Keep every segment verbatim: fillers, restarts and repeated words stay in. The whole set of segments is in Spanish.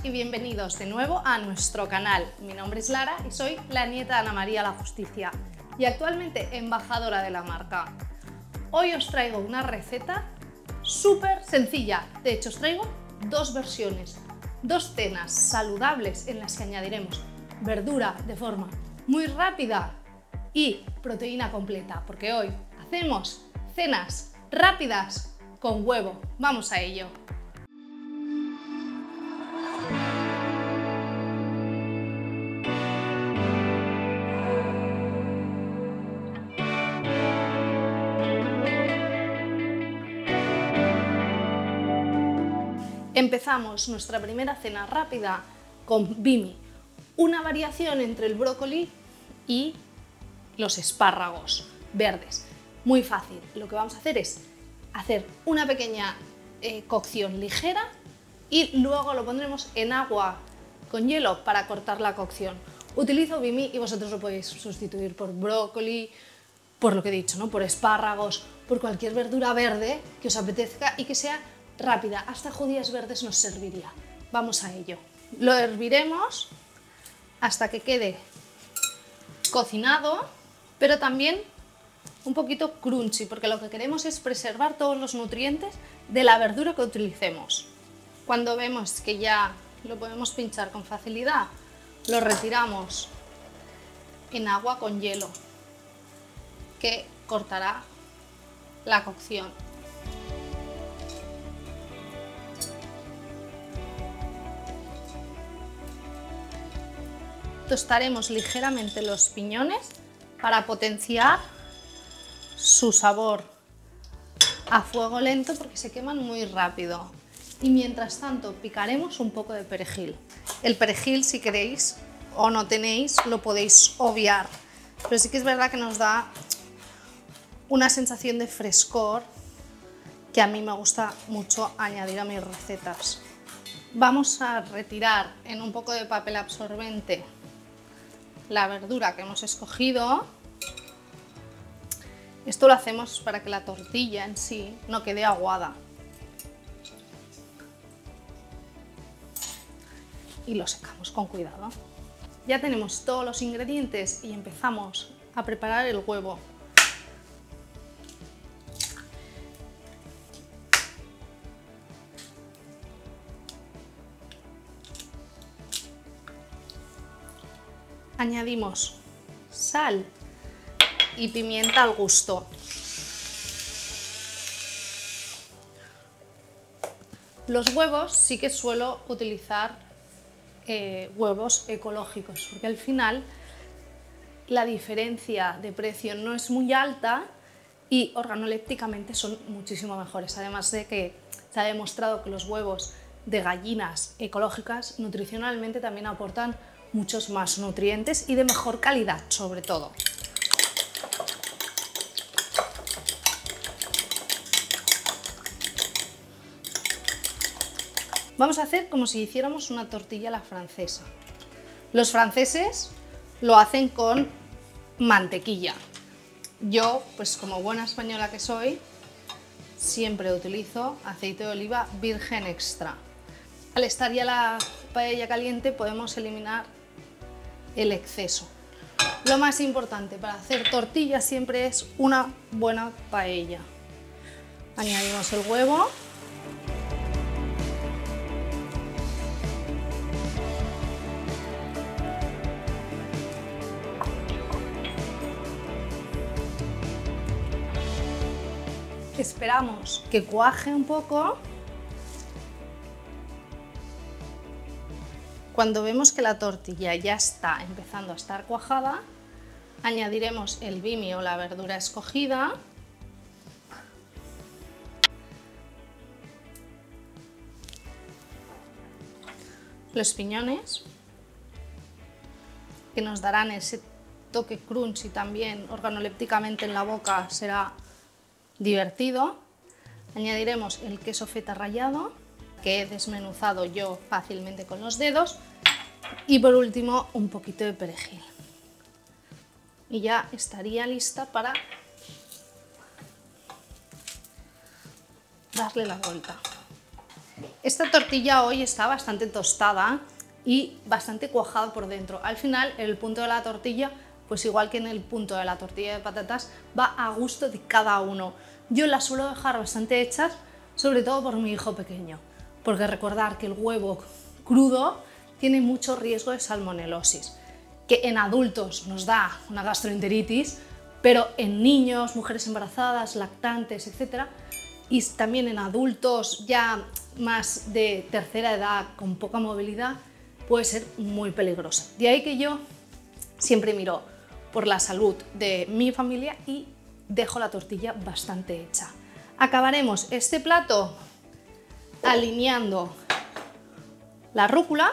y bienvenidos de nuevo a nuestro canal. Mi nombre es Lara y soy la nieta de Ana María la Justicia y actualmente embajadora de la marca. Hoy os traigo una receta súper sencilla. De hecho, os traigo dos versiones, dos cenas saludables en las que añadiremos verdura de forma muy rápida y proteína completa, porque hoy hacemos cenas rápidas con huevo. Vamos a ello. Empezamos nuestra primera cena rápida con bimi, una variación entre el brócoli y los espárragos verdes. Muy fácil, lo que vamos a hacer es hacer una pequeña eh, cocción ligera y luego lo pondremos en agua con hielo para cortar la cocción. Utilizo bimi y vosotros lo podéis sustituir por brócoli, por lo que he dicho, ¿no? Por espárragos, por cualquier verdura verde que os apetezca y que sea rápida. Hasta judías verdes nos serviría. Vamos a ello. Lo herviremos hasta que quede cocinado, pero también un poquito crunchy, porque lo que queremos es preservar todos los nutrientes de la verdura que utilicemos. Cuando vemos que ya lo podemos pinchar con facilidad, lo retiramos en agua con hielo, que cortará la cocción. Tostaremos ligeramente los piñones para potenciar su sabor a fuego lento porque se queman muy rápido. Y mientras tanto picaremos un poco de perejil. El perejil, si queréis o no tenéis, lo podéis obviar, pero sí que es verdad que nos da una sensación de frescor que a mí me gusta mucho añadir a mis recetas. Vamos a retirar en un poco de papel absorbente la verdura que hemos escogido. Esto lo hacemos para que la tortilla en sí no quede aguada. Y lo secamos con cuidado. Ya tenemos todos los ingredientes y empezamos a preparar el huevo. Añadimos sal y pimienta al gusto. Los huevos sí que suelo utilizar eh, huevos ecológicos, porque al final la diferencia de precio no es muy alta y organolépticamente son muchísimo mejores. Además de que se ha demostrado que los huevos de gallinas ecológicas nutricionalmente también aportan muchos más nutrientes y de mejor calidad, sobre todo. Vamos a hacer como si hiciéramos una tortilla a la francesa. Los franceses lo hacen con mantequilla. Yo, pues como buena española que soy, siempre utilizo aceite de oliva virgen extra. Al estar ya la paella caliente podemos eliminar el exceso. Lo más importante para hacer tortillas siempre es una buena paella. Añadimos el huevo. Esperamos que cuaje un poco. Cuando vemos que la tortilla ya está empezando a estar cuajada, añadiremos el bimi o la verdura escogida. Los piñones, que nos darán ese toque crunchy también organolépticamente en la boca, será divertido. Añadiremos el queso feta rallado, que he desmenuzado yo fácilmente con los dedos, y por último un poquito de perejil. Y ya estaría lista para darle la vuelta. Esta tortilla hoy está bastante tostada y bastante cuajada por dentro. Al final, el punto de la tortilla, pues igual que en el punto de la tortilla de patatas, va a gusto de cada uno. Yo las suelo dejar bastante hechas, sobre todo por mi hijo pequeño, porque recordar que el huevo crudo tiene mucho riesgo de salmonelosis, que en adultos nos da una gastroenteritis, pero en niños, mujeres embarazadas, lactantes, etcétera, y también en adultos ya más de tercera edad con poca movilidad, puede ser muy peligrosa. De ahí que yo siempre miro por la salud de mi familia y dejo la tortilla bastante hecha. Acabaremos este plato alineando la rúcula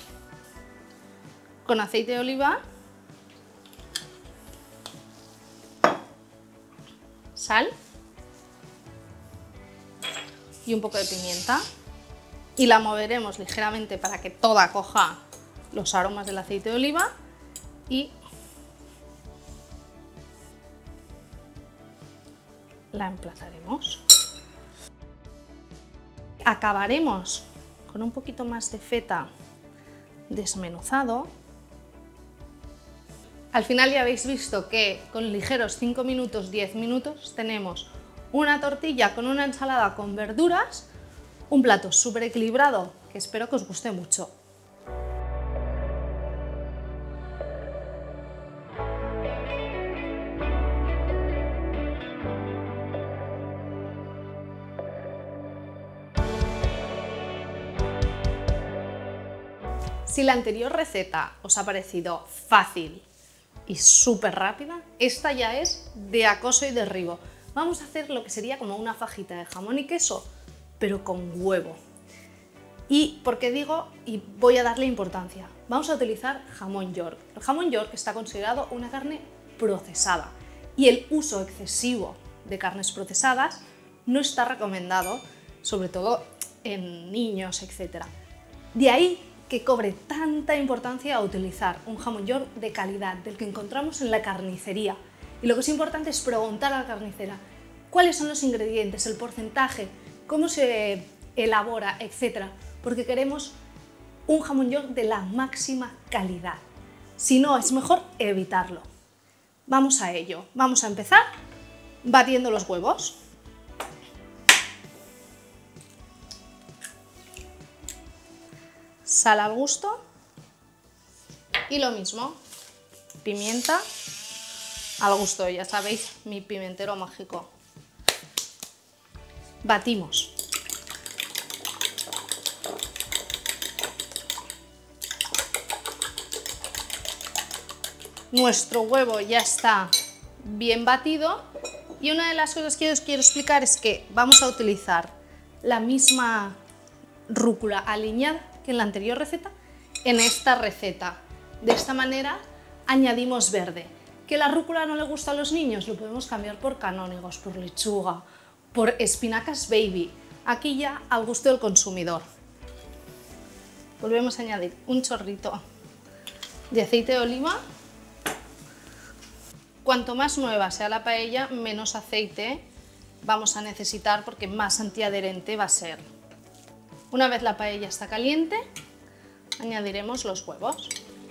con aceite de oliva, sal y un poco de pimienta, y la moveremos ligeramente para que toda coja los aromas del aceite de oliva y la emplazaremos. Acabaremos con un poquito más de feta desmenuzado. Al final ya habéis visto que con ligeros cinco minutos, diez minutos tenemos una tortilla con una ensalada con verduras, un plato súper equilibrado que espero que os guste mucho. Si la anterior receta os ha parecido fácil y súper rápida, esta ya es de acoso y derribo. Vamos a hacer lo que sería como una fajita de jamón y queso, pero con huevo. ¿Y por qué digo y voy a darle importancia? Vamos a utilizar jamón York. El jamón York está considerado una carne procesada y el uso excesivo de carnes procesadas no está recomendado, sobre todo en niños, etcétera. De ahí que cobre tanta importancia a utilizar un jamón York de calidad, del que encontramos en la carnicería. Y lo que es importante es preguntar a la carnicera cuáles son los ingredientes, el porcentaje, cómo se elabora, etcétera, porque queremos un jamón York de la máxima calidad. Si no, es mejor evitarlo. Vamos a ello. Vamos a empezar batiendo los huevos. Sal al gusto y lo mismo, pimienta al gusto, ya sabéis, mi pimentero mágico. Batimos. Nuestro huevo ya está bien batido y una de las cosas que os quiero explicar es que vamos a utilizar la misma rúcula aliñada que en la anterior receta, en esta receta. De esta manera añadimos verde. ¿Que la rúcula no le gusta a los niños? Lo podemos cambiar por canónigos, por lechuga, por espinacas baby. Aquí ya al gusto del consumidor. Volvemos a añadir un chorrito de aceite de oliva. Cuanto más nueva sea la paella, menos aceite vamos a necesitar porque más antiadherente va a ser. Una vez la paella está caliente, añadiremos los huevos.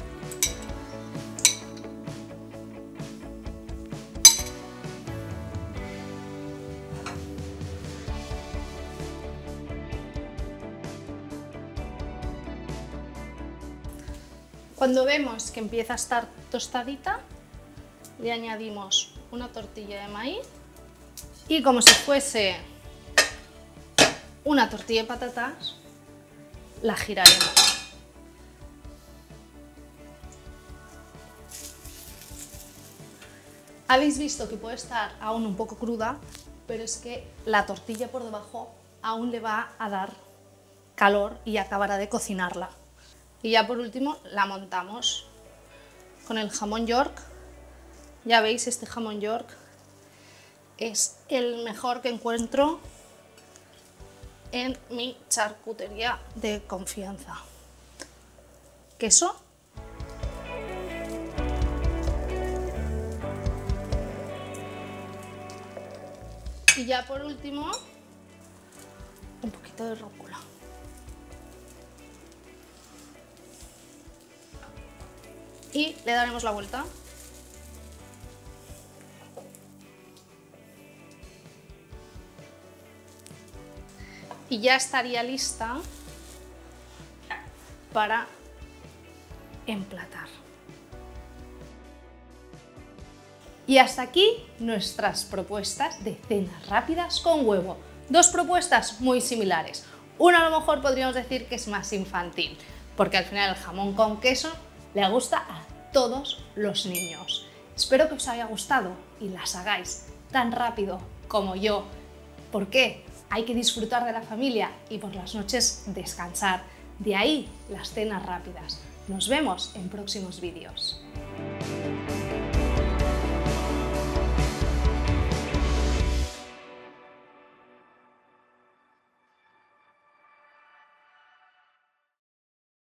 Cuando vemos que empieza a estar tostadita, le añadimos una tortilla de maíz y como si fuese una tortilla de patatas, la giraremos. Habéis visto que puede estar aún un poco cruda, pero es que la tortilla por debajo aún le va a dar calor y acabará de cocinarla. Y ya por último la montamos con el jamón York. Ya veis, este jamón York es el mejor que encuentro en mi charcutería de confianza. Queso. Y ya por último, un poquito de rúcula. y le daremos la vuelta. Y ya estaría lista para emplatar. Y hasta aquí nuestras propuestas de cenas rápidas con huevo. Dos propuestas muy similares. Una a lo mejor podríamos decir que es más infantil, porque al final el jamón con queso le gusta a todos los niños. Espero que os haya gustado y las hagáis tan rápido como yo. ¿Por qué? Hay que disfrutar de la familia y por las noches descansar. De ahí las cenas rápidas. Nos vemos en próximos vídeos.